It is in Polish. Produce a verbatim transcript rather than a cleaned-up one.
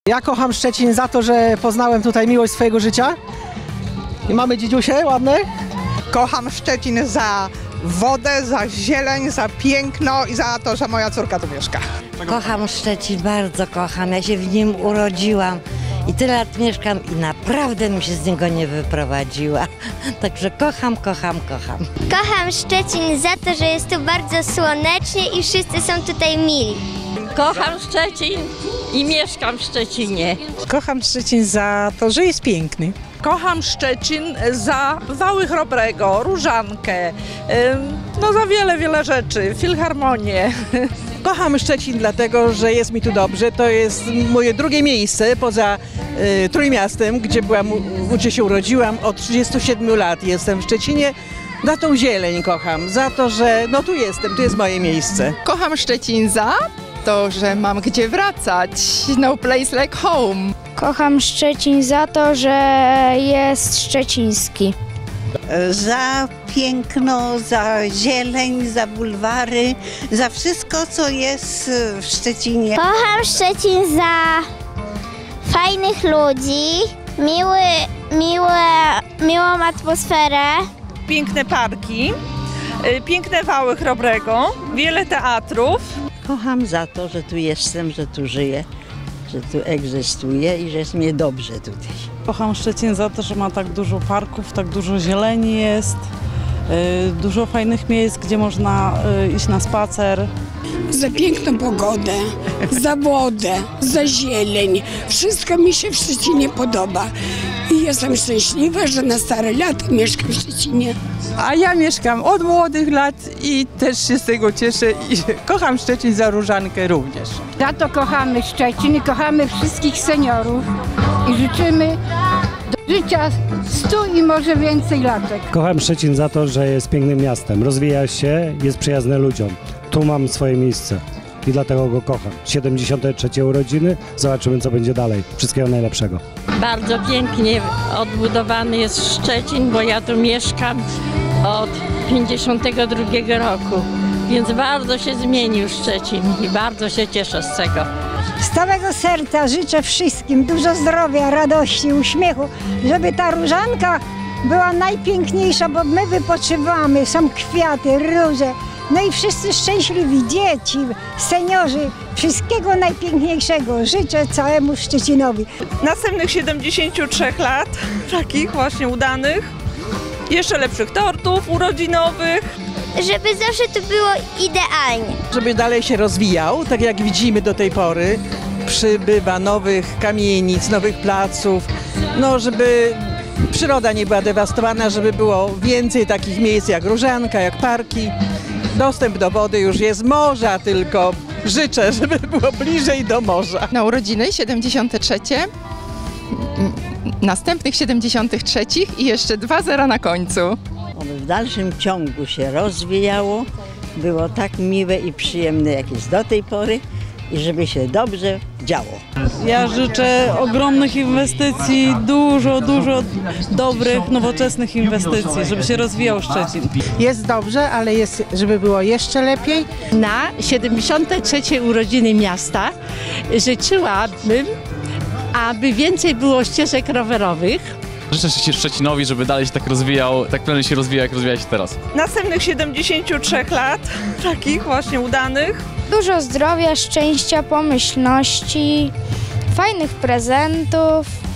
Ja kocham Szczecin za to, że poznałem tutaj miłość swojego życia. I mamy dziedziusie ładne. Kocham Szczecin za wodę, za zieleń, za piękno i za to, że moja córka tu mieszka. Kocham Szczecin, bardzo kocham. Ja się w nim urodziłam i tyle lat mieszkam i naprawdę bym się z niego nie wyprowadziła. Także kocham, kocham, kocham. Kocham Szczecin za to, że jest tu bardzo słonecznie i wszyscy są tutaj mili. Kocham Szczecin i mieszkam w Szczecinie. Kocham Szczecin za to, że jest piękny. Kocham Szczecin za wały Chrobrego, Różankę, no za wiele, wiele rzeczy, filharmonię. Kocham Szczecin dlatego, że jest mi tu dobrze. To jest moje drugie miejsce poza y, Trójmiastem, gdzie byłam, gdzie się urodziłam. Od trzydziestu siedmiu lat jestem w Szczecinie. Za tą zieleń kocham, za to, że no tu jestem, tu jest moje miejsce. Kocham Szczecin za to, że mam gdzie wracać. No place like home. Kocham Szczecin za to, że jest szczeciński. Za piękno, za zieleń, za bulwary, za wszystko, co jest w Szczecinie. Kocham Szczecin za fajnych ludzi, miły, miłe, miłą atmosferę. Piękne parki, piękne wały Chrobrego, wiele teatrów. Kocham za to, że tu jestem, że tu żyję, że tu egzystuję i że jest mi dobrze tutaj. Kocham Szczecin za to, że ma tak dużo parków, tak dużo zieleni jest, yy, dużo fajnych miejsc, gdzie można yy, iść na spacer. Za piękną pogodę, za wodę, za zieleń. Wszystko mi się w Szczecinie podoba. I jestem szczęśliwa, że na stare lata mieszkam w Szczecinie. A ja mieszkam od młodych lat i też się z tego cieszę i kocham Szczecin za Różankę również. Za to kochamy Szczecin i kochamy wszystkich seniorów i życzymy do życia stu i może więcej latek. Kocham Szczecin za to, że jest pięknym miastem, rozwija się, jest przyjazny ludziom. Tu mam swoje miejsce i dlatego go kocham. siedemdziesiąte trzecie urodziny, zobaczymy co będzie dalej. Wszystkiego najlepszego. Bardzo pięknie odbudowany jest Szczecin, bo ja tu mieszkam od pięćdziesiątego drugiego roku, więc bardzo się zmienił Szczecin i bardzo się cieszę z tego. Z całego serca życzę wszystkim dużo zdrowia, radości, uśmiechu, żeby ta Różanka była najpiękniejsza, bo my wypoczywamy, są kwiaty, róże, no i wszyscy szczęśliwi, dzieci, seniorzy, wszystkiego najpiękniejszego życzę całemu Szczecinowi. Następnych siedemdziesięciu trzech lat, takich właśnie udanych, jeszcze lepszych tortów urodzinowych. Żeby zawsze to było idealnie. Żeby dalej się rozwijał, tak jak widzimy do tej pory, przybywa nowych kamienic, nowych placów, no żeby przyroda nie była dewastowana, żeby było więcej takich miejsc jak Różanka, jak parki. Dostęp do wody już jest, morza tylko życzę, żeby było bliżej do morza. Na urodziny siedemdziesiąte trzecie, następnych siedemdziesiątych trzecich i jeszcze dwa zera na końcu. Ono w dalszym ciągu się rozwijało, było tak miłe i przyjemne jak jest do tej pory i żeby się dobrze działo. Ja życzę ogromnych inwestycji, dużo, dużo dobrych, nowoczesnych inwestycji, żeby się rozwijał Szczecin. Jest dobrze, ale jest, żeby było jeszcze lepiej. Na siedemdziesiąte trzecie urodziny miasta życzyłabym, aby więcej było ścieżek rowerowych. Życzę Szczecinowi, żeby dalej się tak rozwijał, tak pewnie się rozwija, jak rozwija się teraz. Następnych siedemdziesięciu trzech lat, takich właśnie udanych. Dużo zdrowia, szczęścia, pomyślności, fajnych prezentów.